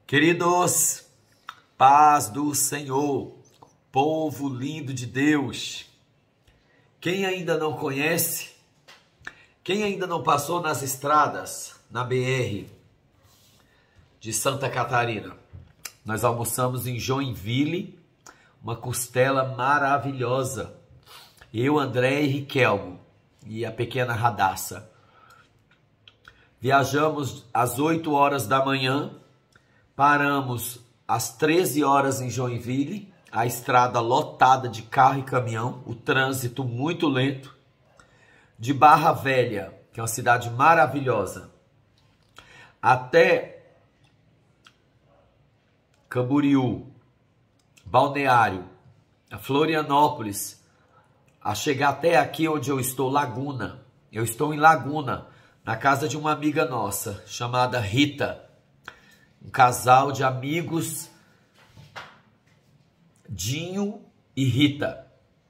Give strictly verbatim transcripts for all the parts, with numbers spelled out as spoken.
Queridos, paz do Senhor, povo lindo de Deus, quem ainda não conhece, quem ainda não passou nas estradas, na B R de Santa Catarina, nós almoçamos em Joinville, uma costela maravilhosa, eu, André e Riquelmo, e a pequena Radassa. Viajamos às oito horas da manhã, paramos às treze horas em Joinville, a estrada lotada de carro e caminhão, o trânsito muito lento. De Barra Velha, que é uma cidade maravilhosa, até Camboriú, Balneário, a Florianópolis, a chegar até aqui onde eu estou, Laguna. Eu estou em Laguna, na casa de uma amiga nossa, chamada Rita. Um casal de amigos, Dinho e Rita.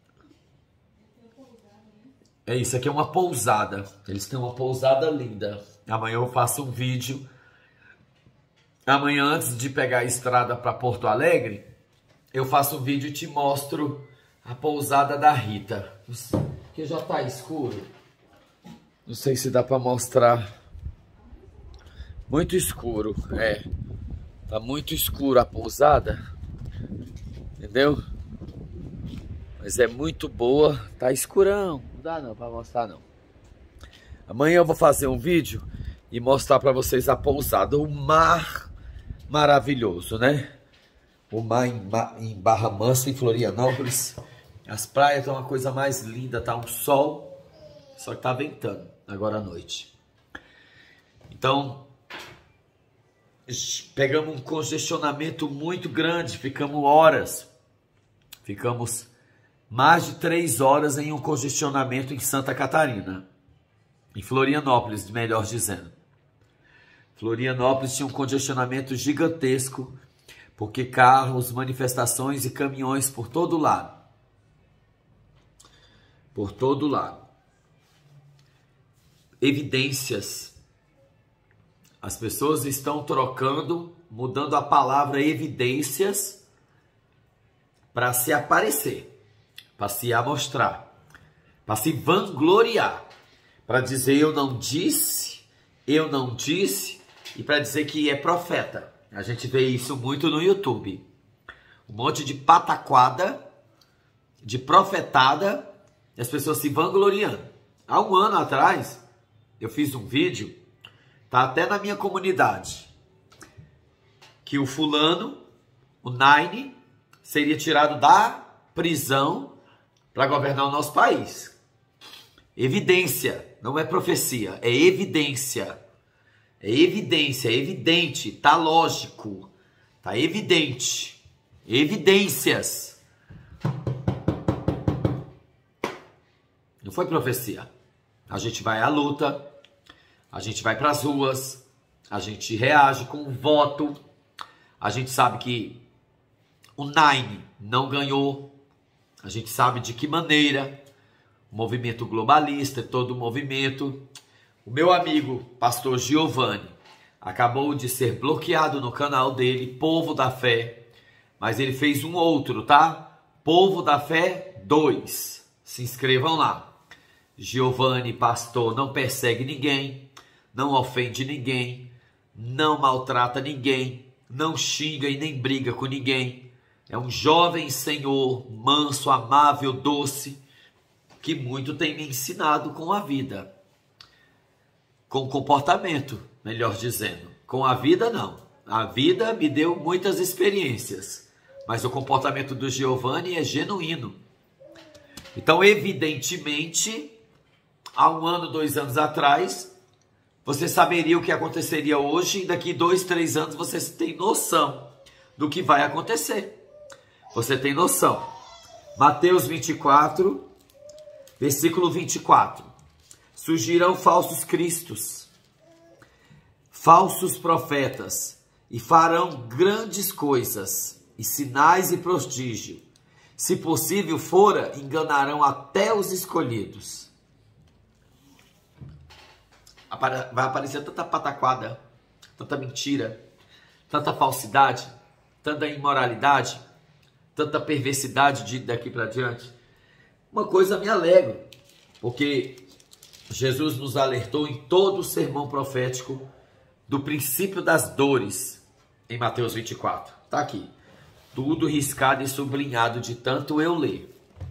É isso, aqui é uma pousada. Eles têm uma pousada linda. Amanhã eu faço um vídeo. Amanhã, antes de pegar a estrada para Porto Alegre, eu faço um vídeo e te mostro a pousada da Rita. Porque já tá escuro. Não sei se dá para mostrar. Muito escuro, é. Tá muito escuro a pousada. Entendeu? Mas é muito boa. Tá escurão. Não dá não para mostrar não. Amanhã eu vou fazer um vídeo e mostrar para vocês a pousada. O mar maravilhoso, né? O mar em, em Barra Mansa, em Florianópolis. As praias estão uma coisa mais linda. Tá um sol. Só que tá ventando agora à noite. Então, pegamos um congestionamento muito grande. Ficamos horas. Ficamos mais de três horas em um congestionamento em Santa Catarina. Em Florianópolis, melhor dizendo. Florianópolis tinha um congestionamento gigantesco. Porque carros, manifestações e caminhões por todo lado. Por todo lado. Evidências. As pessoas estão trocando, mudando a palavra evidências para se aparecer, para se amostrar, para se vangloriar, para dizer eu não disse, eu não disse, e para dizer que é profeta. A gente vê isso muito no YouTube. Um monte de pataquada, de profetada, e as pessoas se vangloriando. Há um ano atrás, eu fiz um vídeo, tá até na minha comunidade, que o fulano, o Nine, seria tirado da prisão para governar o nosso país. Evidência, não é profecia, é evidência. É evidência, é evidente, tá lógico, tá evidente. Evidências. Não foi profecia. A gente vai à luta, a gente vai para as ruas, a gente reage com um voto. A gente sabe que o Nine não ganhou. A gente sabe de que maneira. O movimento globalista, todo o movimento. O meu amigo, pastor Giovanni, acabou de ser bloqueado no canal dele, Povo da Fé. Mas ele fez um outro, tá? Povo da Fé dois. Se inscrevam lá. Giovanni, pastor, não persegue ninguém, não ofende ninguém, não maltrata ninguém, não xinga e nem briga com ninguém. É um jovem senhor, manso, amável, doce, que muito tem me ensinado com a vida. Com comportamento, melhor dizendo. Com a vida, não. A vida me deu muitas experiências, mas o comportamento do Giovanni é genuíno. Então, evidentemente, há um ano, dois anos atrás, você saberia o que aconteceria hoje e daqui dois, três anos você tem noção do que vai acontecer. Você tem noção. Mateus vinte e quatro, versículo vinte e quatro. Surgirão falsos cristos, falsos profetas, e farão grandes coisas, e sinais e prodígio. Se possível fora, enganarão até os escolhidos. Vai aparecer tanta pataquada, tanta mentira, tanta falsidade, tanta imoralidade, tanta perversidade de daqui para diante. Uma coisa me alegra, porque Jesus nos alertou em todo o sermão profético do princípio das dores, em Mateus vinte e quatro. Está aqui. Tudo riscado e sublinhado de tanto eu ler.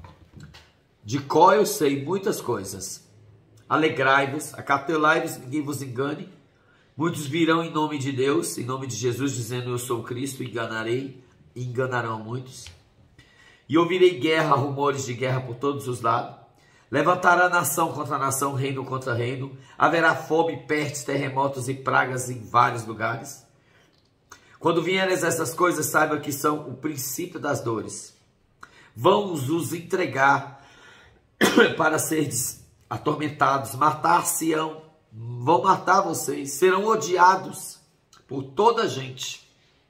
De qual eu sei muitas coisas. Alegrai-vos, acautelai-vos, ninguém vos engane. Muitos virão em nome de Deus, em nome de Jesus, dizendo eu sou Cristo, enganarei, e enganarão muitos. E ouvirei guerra, rumores de guerra por todos os lados. Levantará nação contra nação, reino contra reino. Haverá fome, pestes, terremotos e pragas em vários lugares. Quando vierem essas coisas, saiba que são o princípio das dores. Vão os entregar para seres atormentados, matar-se-ão, vão matar vocês, serão odiados por toda a gente.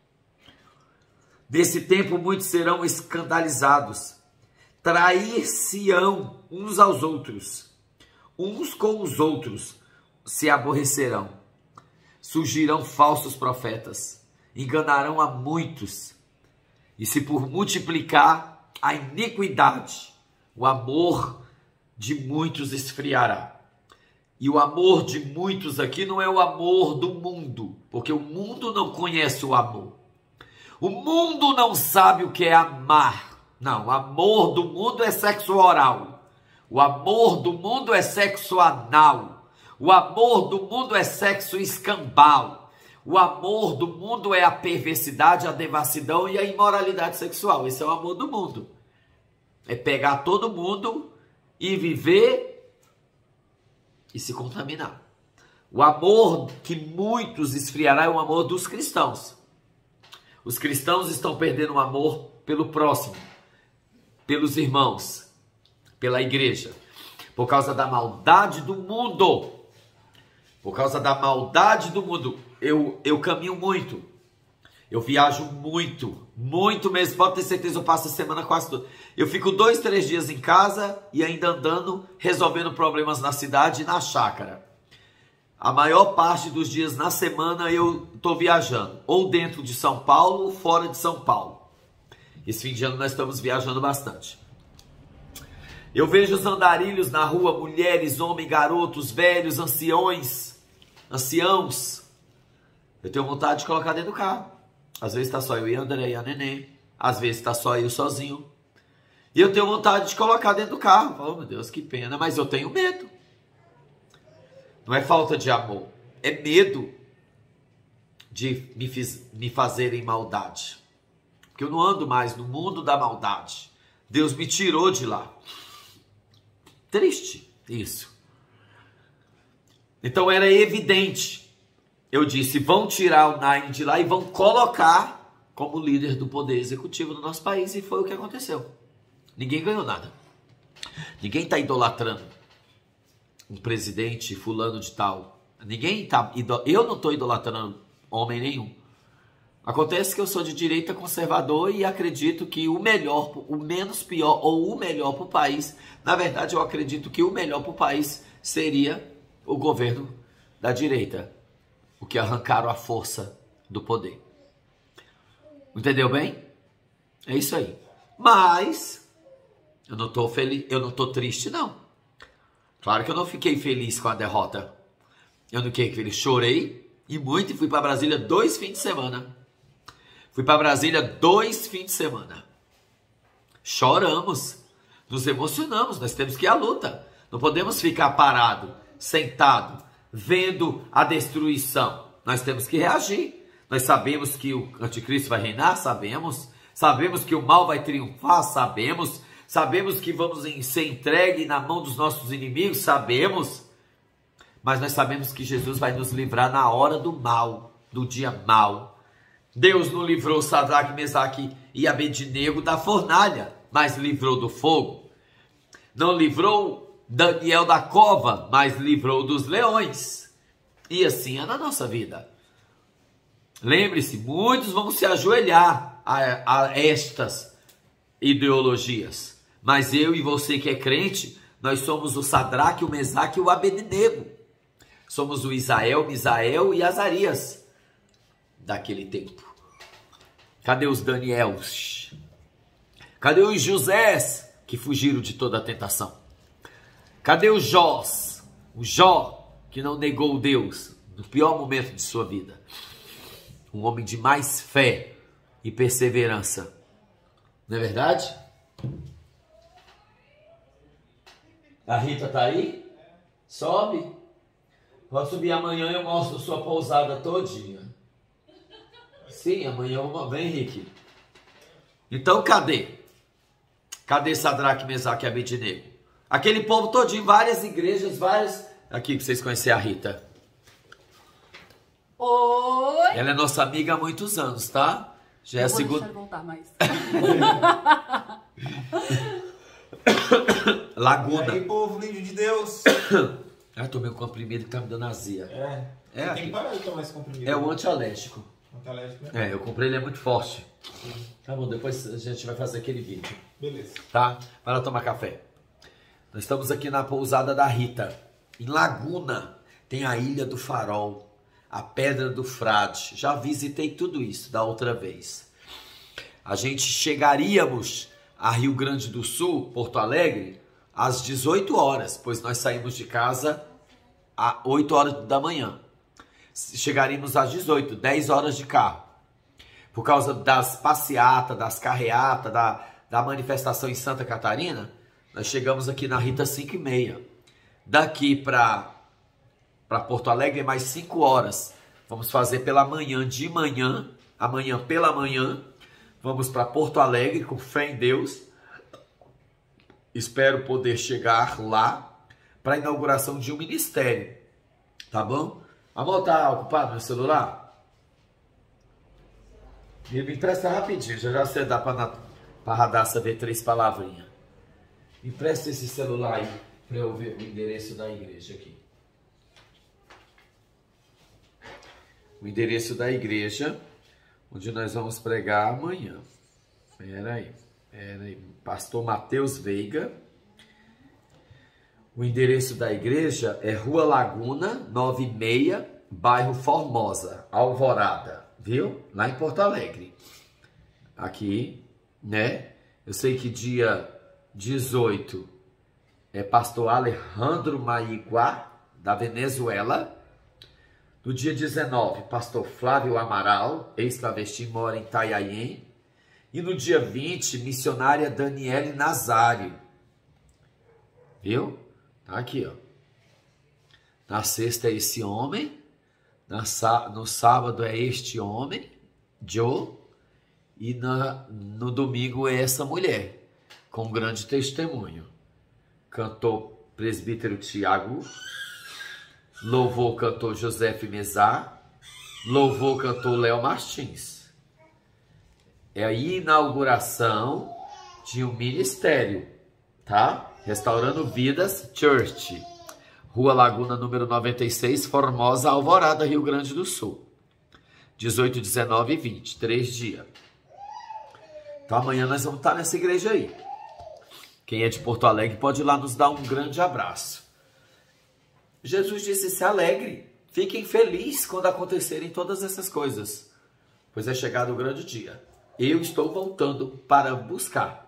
Desse tempo muitos serão escandalizados, trair-se-ão uns aos outros, uns com os outros se aborrecerão, surgirão falsos profetas, enganarão a muitos, e se por multiplicar a iniquidade, o amor de muitos esfriará. E o amor de muitos aqui não é o amor do mundo, porque o mundo não conhece o amor. O mundo não sabe o que é amar. Não, o amor do mundo é sexo oral. O amor do mundo é sexo anal. O amor do mundo é sexo escambau. O amor do mundo é a perversidade, a devassidão e a imoralidade sexual. Esse é o amor do mundo. É pegar todo mundo e viver e se contaminar. O amor que muitos esfriará é o amor dos cristãos. Os cristãos estão perdendo o amor pelo próximo, pelos irmãos, pela igreja, por causa da maldade do mundo. Por causa da maldade do mundo. Eu, eu caminho muito. Eu viajo muito. Muito mesmo. Pode ter certeza, eu passo a semana quase toda. Eu fico dois, três dias em casa e ainda andando, resolvendo problemas na cidade e na chácara. A maior parte dos dias na semana eu estou viajando. Ou dentro de São Paulo ou fora de São Paulo. Esse fim de ano nós estamos viajando bastante. Eu vejo os andarilhos na rua, mulheres, homens, garotos, velhos, anciões, anciãos. Eu tenho vontade de colocar dentro do carro. Às vezes está só eu e a André e a Nenê. Às vezes está só eu sozinho. E eu tenho vontade de colocar dentro do carro. Oh, meu Deus, que pena. Mas eu tenho medo. Não é falta de amor. É medo de me, fiz, me fazerem maldade. Porque eu não ando mais no mundo da maldade. Deus me tirou de lá. Triste isso. Então era evidente. Eu disse, vão tirar o Naim de lá e vão colocar como líder do poder executivo do nosso país. E foi o que aconteceu. Ninguém ganhou nada. Ninguém está idolatrando um presidente fulano de tal. Ninguém tá, eu não estou idolatrando homem nenhum. Acontece que eu sou de direita conservador e acredito que o melhor, o menos pior ou o melhor para o país, na verdade eu acredito que o melhor para o país seria o governo da direita, o que arrancaram a força do poder. Entendeu bem? É isso aí. Mas eu não estou feliz, eu não estou triste não. Claro que eu não fiquei feliz com a derrota. Eu não fiquei feliz, chorei e muito e fui para Brasília dois fins de semana. Fui para Brasília dois fins de semana. Choramos, nos emocionamos, nós temos que ir à luta. Não podemos ficar parado, sentado, vendo a destruição. Nós temos que reagir. Nós sabemos que o anticristo vai reinar, sabemos. Sabemos que o mal vai triunfar, sabemos. Sabemos que vamos ser entregue na mão dos nossos inimigos, sabemos. Mas nós sabemos que Jesus vai nos livrar na hora do mal, do dia mal. Deus não livrou Sadraque, Mesaque e Abednego da fornalha, mas livrou do fogo. Não livrou Daniel da cova, mas livrou dos leões. E assim é na nossa vida. Lembre-se, muitos vão se ajoelhar a, a estas ideologias. Mas eu e você que é crente, nós somos o Sadraque, o Mesaque e o Abednego. Somos o Isael, Misael e Azarias. daquele tempo? Cadê os Daniels? Cadê os Josés que fugiram de toda a tentação? Cadê os Jós? O Jó que não negou Deus no pior momento de sua vida. Um homem de mais fé e perseverança. Não é verdade? A Rita tá aí? Sobe. Pode subir amanhã, eu mostro sua pousada todinha. Sim, amanhã eu... Vem, Henrique. Então, cadê? Cadê Sadraque, Mesaque e Abednego? Aquele povo todinho, várias igrejas, várias... Aqui, pra vocês conhecerem a Rita. Oi! Ela é nossa amiga há muitos anos, tá? Já é a segunda... Vou voltar mais. Laguna. E aí, povo lindo de Deus. Ah, tomei um comprimido que tá me dando azia. É. É, Você tem que parar de tomar esse comprimido. É o antialérgico. Antialérgico, né? É, eu comprei, ele é muito forte. Sim. Tá bom, depois a gente vai fazer aquele vídeo. Beleza. Tá? Para tomar café. Nós estamos aqui na pousada da Rita. Em Laguna tem a Ilha do Farol, a Pedra do Frade. Já visitei tudo isso da outra vez. A gente chegaríamos a Rio Grande do Sul, Porto Alegre, às dezoito horas, pois nós saímos de casa às oito horas da manhã. Chegaríamos às dezoito, dez horas de carro. Por causa das passeatas, das carreatas, da, da manifestação em Santa Catarina, nós chegamos aqui na Rita às cinco e meia. Daqui para para Porto Alegre é mais cinco horas. Vamos fazer pela manhã, de manhã, amanhã pela manhã. Vamos para Porto Alegre com fé em Deus. Espero poder chegar lá para a inauguração de um ministério. Tá bom? Amor, tá ocupado meu celular? Me empresta rapidinho, já já você dá para a Radassa ver três palavrinhas. Me empresta esse celular aí para eu ver o endereço da igreja aqui. O endereço da igreja, onde nós vamos pregar amanhã. Espera aí, espera aí. Pastor Mateus Veiga. O endereço da igreja é Rua Laguna, nove seis, bairro Formosa, Alvorada, viu? Lá em Porto Alegre. Aqui, né? Eu sei que dia dezoito é pastor Alejandro Maiguá, da Venezuela. No dia dezenove, pastor Flávio Amaral, ex-travesti, mora em Itanhaém. E no dia vinte, missionária Daniele Nazário. Viu? Tá aqui, ó. Na sexta é esse homem. Na, no sábado é este homem, Joe. E na, no domingo é essa mulher, com grande testemunho. Cantor presbítero Tiago. Louvor cantor José Mezá. Louvor cantor Léo Martins. É a inauguração de um ministério, tá? Restaurando Vidas Church. Rua Laguna, número noventa e seis, Formosa, Alvorada, Rio Grande do Sul. dezoito, dezenove e vinte, três dias. Então amanhã nós vamos estar nessa igreja aí. Quem é de Porto Alegre pode ir lá nos dar um grande abraço. Jesus disse, se alegre, fiquem felizes quando acontecerem todas essas coisas, pois é chegado o grande dia. Eu estou voltando para buscar.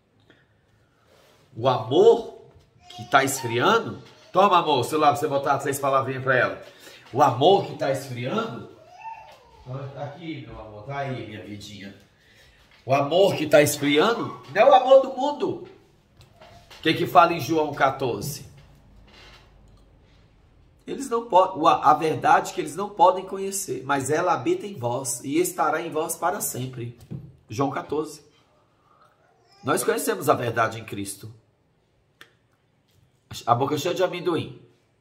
O amor que está esfriando... Toma, amor, o celular para você botar três palavrinhas para ela. O amor que está esfriando... Tá aqui, meu amor, tá aí, minha vidinha. O amor que está esfriando não é o amor do mundo. O que que fala em João quatorze? Eles não podem, a verdade é que eles não podem conhecer, mas ela habita em vós e estará em vós para sempre. João quatorze. Nós conhecemos a verdade em Cristo. A boca cheia de amendoim.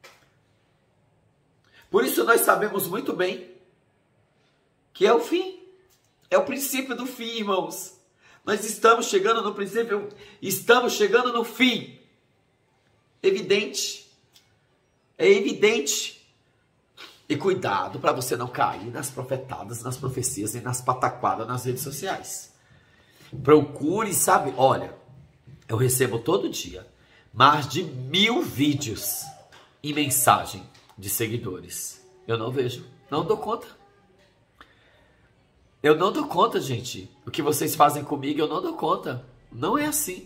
Por isso nós sabemos muito bem que é o fim. É o princípio do fim, irmãos. Nós estamos chegando no princípio, estamos chegando no fim. Evidente. É evidente. E cuidado para você não cair nas profetadas, nas profecias e nas pataquadas nas redes sociais. Procure, sabe? Olha, eu recebo todo dia mais de mil vídeos e mensagem de seguidores. Eu não vejo, não dou conta. Eu não dou conta, gente. O que vocês fazem comigo, eu não dou conta. Não é assim.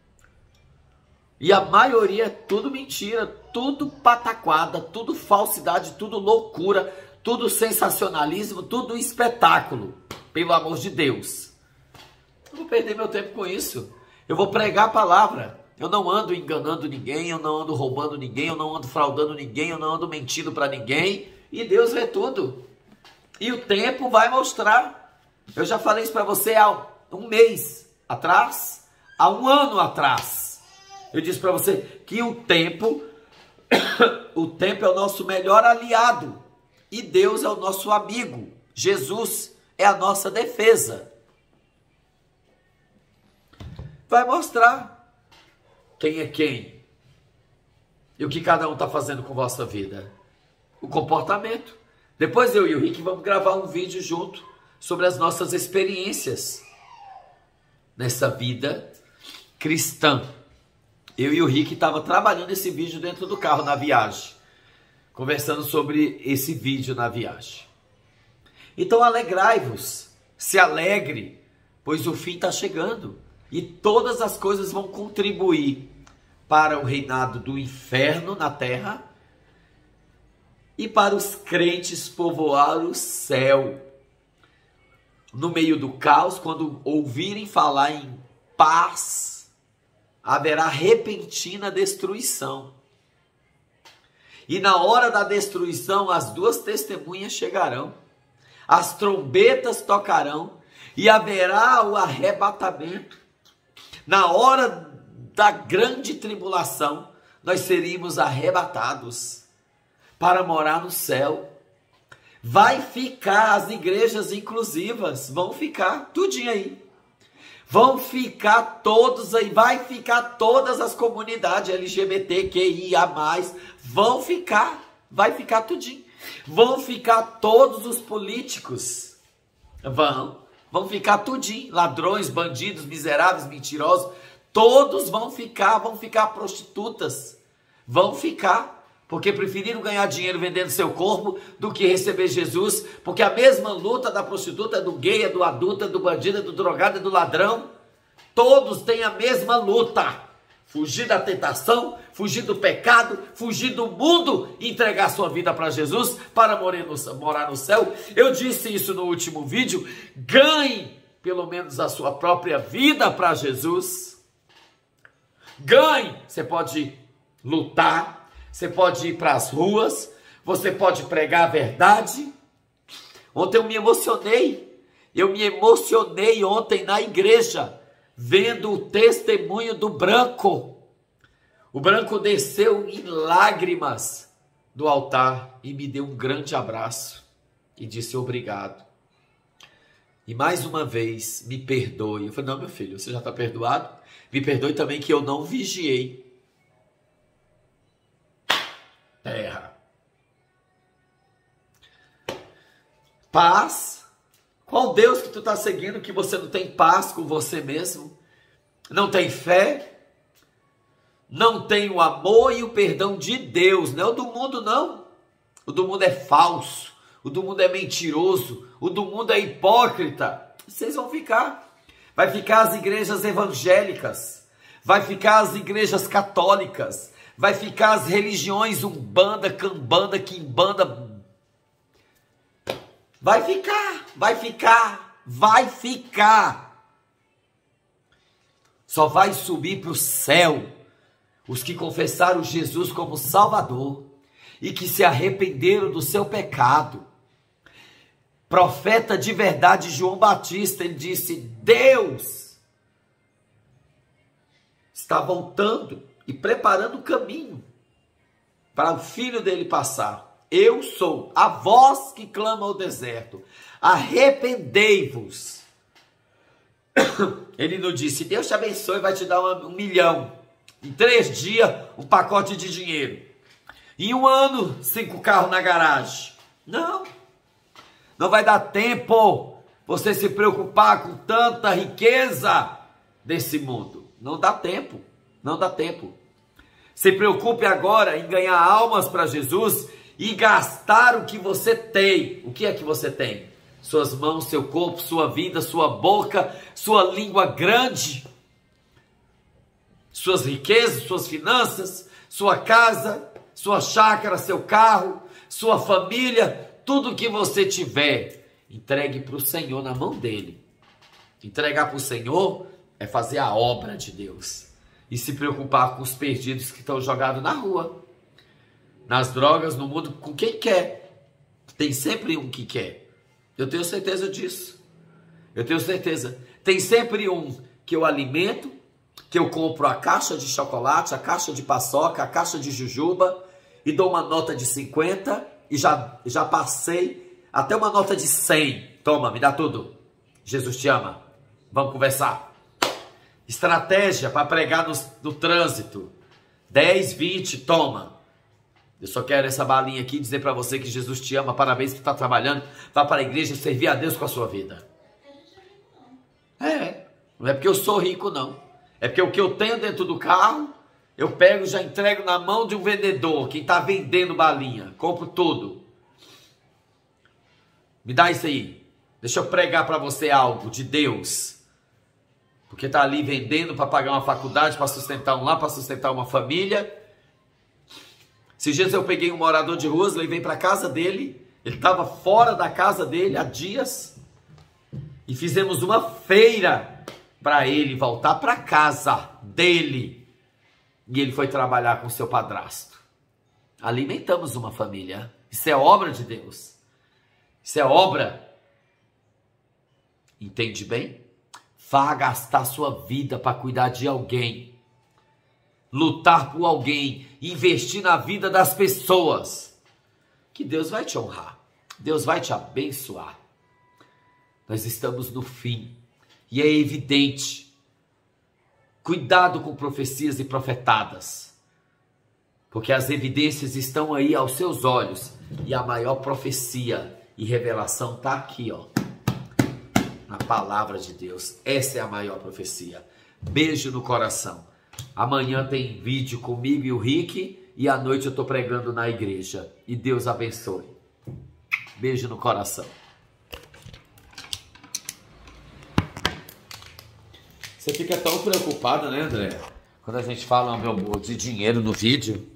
E a maioria é tudo mentira, tudo pataquada, tudo falsidade, tudo loucura, tudo sensacionalismo, tudo espetáculo. Pelo amor de Deus. Eu vou perder meu tempo com isso. Eu vou pregar a palavra. Eu não ando enganando ninguém, eu não ando roubando ninguém, eu não ando fraudando ninguém, eu não ando mentindo para ninguém. E Deus vê tudo. E o tempo vai mostrar. Eu já falei isso para você há um mês atrás, há um ano atrás. Eu disse para você que o tempo, o tempo é o nosso melhor aliado. E Deus é o nosso amigo. Jesus é a nossa defesa. Vai mostrar quem é quem. E o que cada um está fazendo com a vossa vida. O comportamento. Depois eu e o Rick vamos gravar um vídeo junto sobre as nossas experiências nessa vida cristã. Eu e o Rick estavam trabalhando esse vídeo dentro do carro na viagem. Conversando sobre esse vídeo na viagem. Então alegrai-vos, se alegre, pois o fim está chegando. E todas as coisas vão contribuir para o reinado do inferno na terra e para os crentes povoar o céu. No meio do caos, quando ouvirem falar em paz, haverá repentina destruição. E na hora da destruição, as duas testemunhas chegarão, as trombetas tocarão e haverá o arrebatamento. Na hora da grande tribulação, nós seríamos arrebatados para morar no céu. Vai ficar as igrejas inclusivas, vão ficar tudinho aí. Vão ficar todos aí, vai ficar todas as comunidades L G B T Q I A mais, vão ficar, vai ficar tudinho. Vão ficar todos os políticos, vão, vão ficar tudinho, ladrões, bandidos, miseráveis, mentirosos, todos vão ficar, vão ficar prostitutas, vão ficar. Porque preferiram ganhar dinheiro vendendo seu corpo do que receber Jesus. Porque a mesma luta da prostituta, do gay, do adulto, do bandido, do drogado, do ladrão. Todos têm a mesma luta. Fugir da tentação, fugir do pecado, fugir do mundo e entregar sua vida para Jesus para morar no, morar no céu. Eu disse isso no último vídeo. Ganhe pelo menos a sua própria vida para Jesus. Ganhe. Você pode lutar. Você pode ir para as ruas, você pode pregar a verdade. Ontem eu me emocionei, eu me emocionei ontem na igreja, vendo o testemunho do Branco. O Branco desceu em lágrimas do altar e me deu um grande abraço e disse obrigado. E mais uma vez, me perdoe. Eu falei, não, meu filho, você já está perdoado? Me perdoe também que eu não vigiei. Terra. Paz. Qual Deus que tu está seguindo que você não tem paz com você mesmo? Não tem fé? Não tem o amor e o perdão de Deus, não é o do mundo não. O do mundo é falso, o do mundo é mentiroso, o do mundo é hipócrita. Vocês vão ficar. Vai ficar as igrejas evangélicas, vai ficar as igrejas católicas, vai ficar as religiões umbanda, cambanda, quimbanda. Vai ficar, vai ficar, vai ficar. Só vai subir para o céu os que confessaram Jesus como Salvador e que se arrependeram do seu pecado. Profeta de verdade João Batista, ele disse, Deus está voltando e preparando o caminho para o filho dele passar. Eu sou a voz que clama ao deserto. Arrependei-vos. Ele não disse, Deus te abençoe e vai te dar um, um milhão. Em três dias, um pacote de dinheiro. Em um ano, cinco carros na garagem. Não. Não vai dar tempo você se preocupar com tanta riqueza desse mundo. Não dá tempo. Não dá tempo. Se preocupe agora em ganhar almas para Jesus e gastar o que você tem. O que é que você tem? suas mãos, seu corpo, sua vida, sua boca, sua língua grande, suas riquezas, suas finanças, sua casa, sua chácara, seu carro, sua família, tudo que você tiver, entregue para o Senhor na mão dele. Entregar para o Senhor é fazer a obra de Deus e se preocupar com os perdidos que estão jogados na rua, nas drogas, no mundo, com quem quer. Tem sempre um que quer. Eu tenho certeza disso. Eu tenho certeza. Tem sempre um que eu alimento, que eu compro a caixa de chocolate, a caixa de paçoca, a caixa de jujuba e dou uma nota de cinquenta e já, já passei até uma nota de cem. Toma, me dá tudo. Jesus te ama. Vamos conversar. Estratégia para pregar no, no trânsito. dez, vinte, toma. Eu só quero essa balinha aqui dizer para você que Jesus te ama. Parabéns por estar trabalhando. Vá para a igreja servir a Deus com a sua vida. É, não é porque eu sou rico, não. É porque o que eu tenho dentro do carro, eu pego e já entrego na mão de um vendedor, quem está vendendo balinha. Compro tudo. Me dá isso aí. Deixa eu pregar para você algo de Deus. Porque está ali vendendo para pagar uma faculdade, para sustentar um lar, para sustentar uma família. Esses dias eu peguei um morador de ruas, levei para a casa dele. Ele estava fora da casa dele há dias. E fizemos uma feira para ele voltar para casa dele. E ele foi trabalhar com seu padrasto. Alimentamos uma família. Isso é obra de Deus. Isso é obra. Entende bem? Vá gastar sua vida para cuidar de alguém. Lutar por alguém. Investir na vida das pessoas. Que Deus vai te honrar. Deus vai te abençoar. Nós estamos no fim. E é evidente. Cuidado com profecias e profetadas. Porque as evidências estão aí aos seus olhos. E a maior profecia e revelação está aqui, ó. Na palavra de Deus. Essa é a maior profecia. Beijo no coração. Amanhã tem vídeo comigo e o Rick. E à noite eu estou pregando na igreja. E Deus abençoe. Beijo no coração. Você fica tão preocupada, né, André? Quando a gente fala, meu amor, de dinheiro no vídeo.